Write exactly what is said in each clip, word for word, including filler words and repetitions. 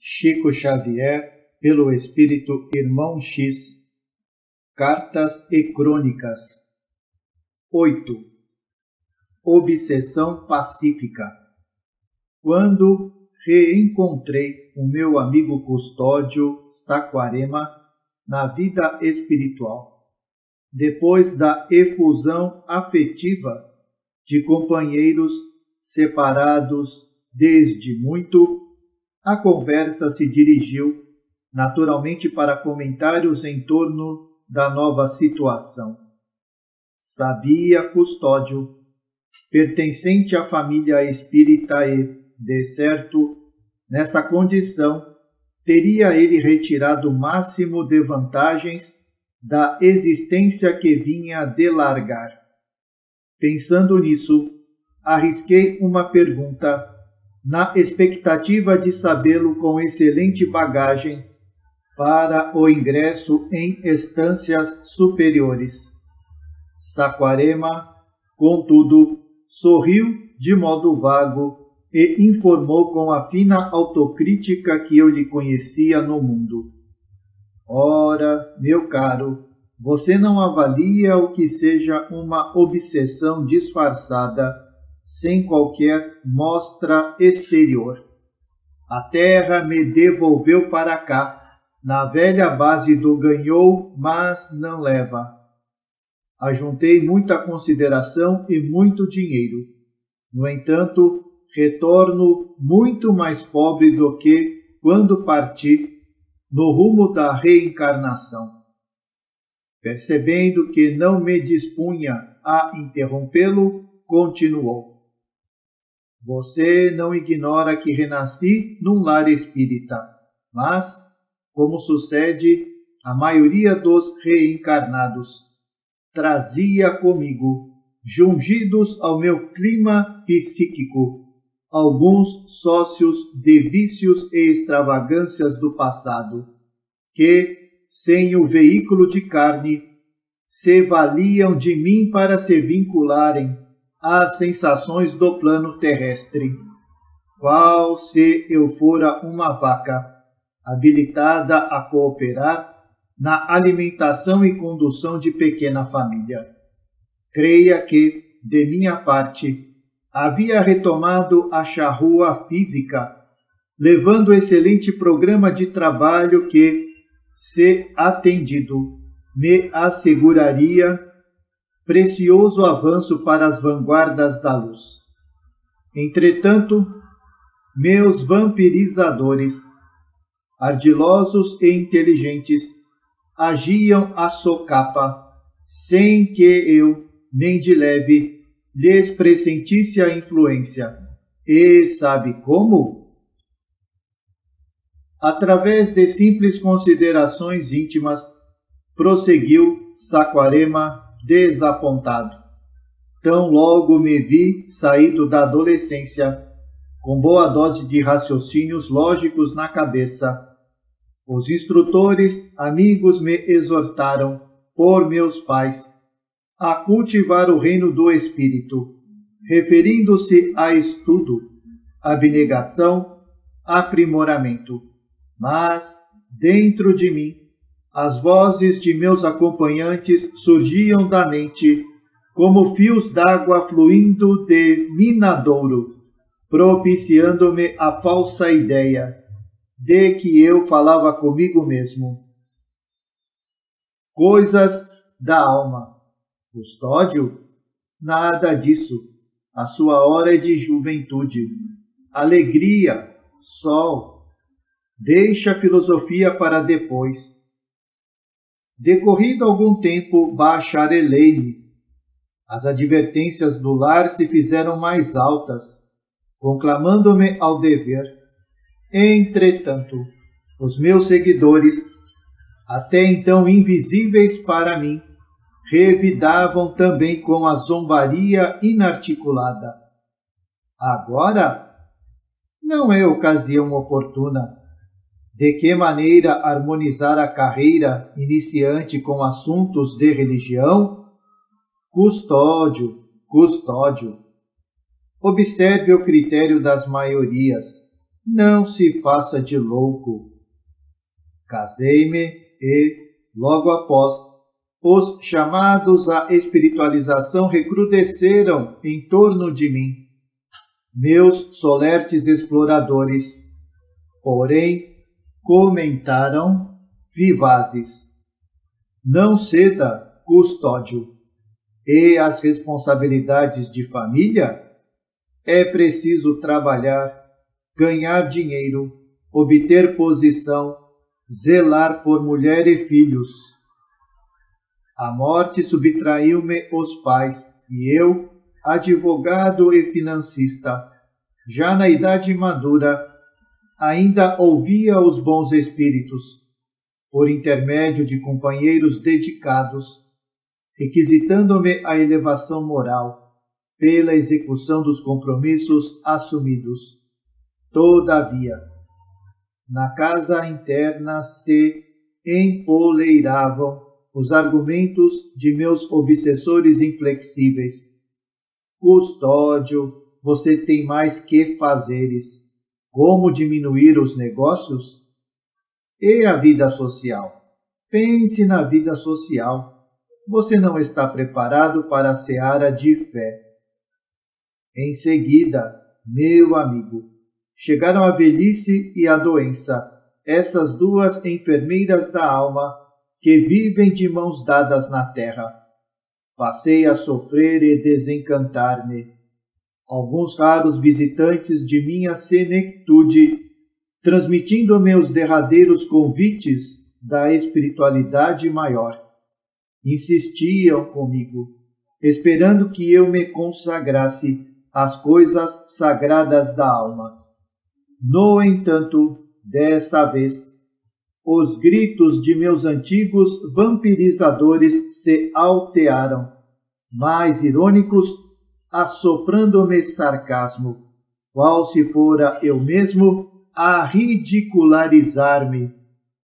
Chico Xavier, pelo Espírito Irmão X. Cartas e Crônicas. oito. Obsessão pacífica. Quando reencontrei o meu amigo Custódio Saquarema na vida espiritual, depois da efusão afetiva de companheiros separados desde muito, a conversa se dirigiu naturalmente para comentários em torno da nova situação. Sabia Custódio, pertencente à família espírita e, de certo, nessa condição, teria ele retirado o máximo de vantagens da existência que vinha de largar. Pensando nisso, arrisquei uma pergunta, na expectativa de sabê-lo com excelente bagagem para o ingresso em estâncias superiores. Saquarema, contudo, sorriu de modo vago e informou com a fina autocrítica que eu lhe conhecia no mundo. Ora, meu caro, você não avalia o que seja uma obsessão disfarçada, sem qualquer mostra exterior. A terra me devolveu para cá, na velha base do ganhou, mas não leva. Ajuntei muita consideração e muito dinheiro. No entanto, retorno muito mais pobre do que quando parti, no rumo da reencarnação. Percebendo que não me dispunha a interrompê-lo, continuou. Você não ignora que renasci num lar espírita, mas, como sucede a maioria dos reencarnados, trazia comigo, jungidos ao meu clima psíquico, alguns sócios de vícios e extravagâncias do passado, que, sem o veículo de carne, se valiam de mim para se vincularem às sensações do plano terrestre, qual se eu fora uma vaca, habilitada a cooperar na alimentação e condução de pequena família. Creia que, de minha parte, havia retomado a charrua física, levando excelente programa de trabalho que, se atendido, me asseguraria precioso avanço para as vanguardas da luz. Entretanto, meus vampirizadores, ardilosos e inteligentes, agiam à socapa, sem que eu, nem de leve, lhes pressentisse a influência. E sabe como? Através de simples considerações íntimas, prosseguiu Saquarema desapontado. Tão logo me vi saído da adolescência, com boa dose de raciocínios lógicos na cabeça. Os instrutores, amigos, me exortaram, por meus pais, a cultivar o reino do espírito, referindo-se a estudo, abnegação, aprimoramento. Mas, dentro de mim, as vozes de meus acompanhantes surgiam da mente como fios d'água fluindo de minadouro, propiciando-me a falsa ideia de que eu falava comigo mesmo. Coisas da alma. Custódio? Nada disso. A sua hora é de juventude. Alegria, sol. Deixa a filosofia para depois. Decorrido algum tempo, bacharelei-me. As advertências do lar se fizeram mais altas, conclamando-me ao dever. Entretanto, os meus seguidores, até então invisíveis para mim, revidavam também com a zombaria inarticulada. Agora, não é ocasião oportuna. De que maneira harmonizar a carreira iniciante com assuntos de religião? Custódio, Custódio. Observe o critério das maiorias. não se faça de louco. Casei-me e, logo após, os chamados à espiritualização recrudesceram em torno de mim, meus solertes exploradores, porém comentaram vivazes: não ceda, custódio. E as responsabilidades de família? É preciso trabalhar, ganhar dinheiro, obter posição, zelar por mulher e filhos. A morte subtraiu-me os pais, e eu, advogado e financista, já na idade madura, ainda ouvia os bons espíritos, por intermédio de companheiros dedicados, requisitando-me a elevação moral, pela execução dos compromissos assumidos. Todavia, na casa interna se empoleiravam os argumentos de meus obsessores inflexíveis. Custódio, você tem mais que fazeres. Como diminuir os negócios? E a vida social? Pense na vida social. Você não está preparado para a seara de fé. Em seguida, meu amigo, chegaram a velhice e a doença, essas duas enfermeiras da alma que vivem de mãos dadas na terra. Passei a sofrer e desencantar-me. Alguns raros visitantes de minha senectude, transmitindo meus derradeiros convites da espiritualidade maior, insistiam comigo, esperando que eu me consagrasse às coisas sagradas da alma. No entanto, dessa vez, os gritos de meus antigos vampirizadores se altearam, mais irônicos, assoprando-me sarcasmo, qual se fora eu mesmo a ridicularizar-me.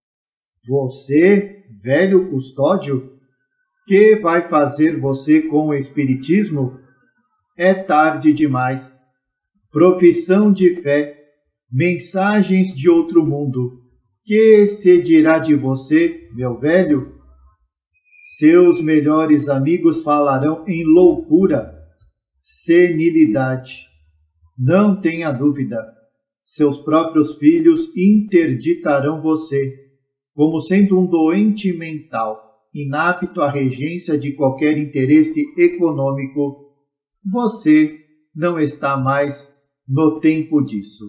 Você, velho custódio, que vai fazer você com o espiritismo? É tarde demais. Profissão de fé, mensagens de outro mundo. Que se dirá de você, meu velho? Seus melhores amigos falarão em loucura, senilidade. Não tenha dúvida, seus próprios filhos interditarão você, como sendo um doente mental, inapto à regência de qualquer interesse econômico. Você não está mais no tempo disso.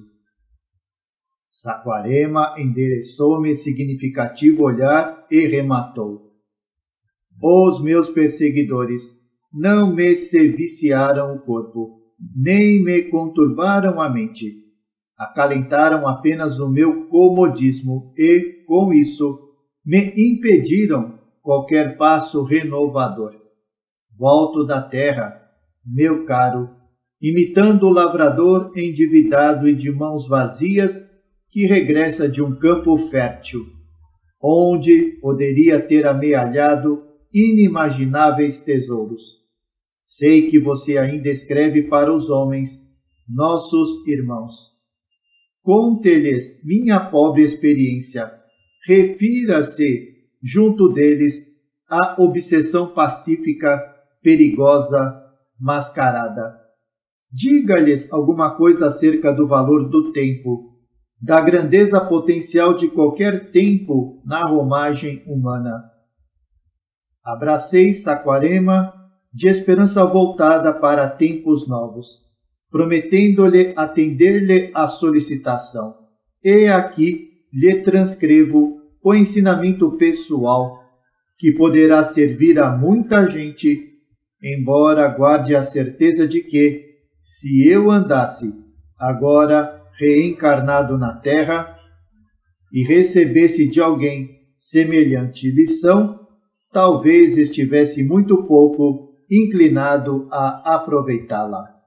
Saquarema endereçou-me significativo olhar e rematou: os meus perseguidores não me serviciaram o corpo, nem me conturbaram a mente. Acalentaram apenas o meu comodismo e, com isso, me impediram qualquer passo renovador. Volto da terra, meu caro, imitando o lavrador endividado e de mãos vazias que regressa de um campo fértil, onde poderia ter amealhado inimagináveis tesouros. Sei que você ainda escreve para os homens, nossos irmãos. Conte-lhes minha pobre experiência. Refira-se, junto deles, à obsessão pacífica, perigosa, mascarada. Diga-lhes alguma coisa acerca do valor do tempo, da grandeza potencial de qualquer tempo na romagem humana. Abracei Saquarema de esperança voltada para tempos novos, prometendo-lhe atender-lhe a solicitação. E aqui lhe transcrevo o ensinamento pessoal, que poderá servir a muita gente, embora guarde a certeza de que, se eu andasse, agora reencarnado na Terra, e recebesse de alguém semelhante lição, talvez estivesse muito pouco inclinado a aproveitá-la.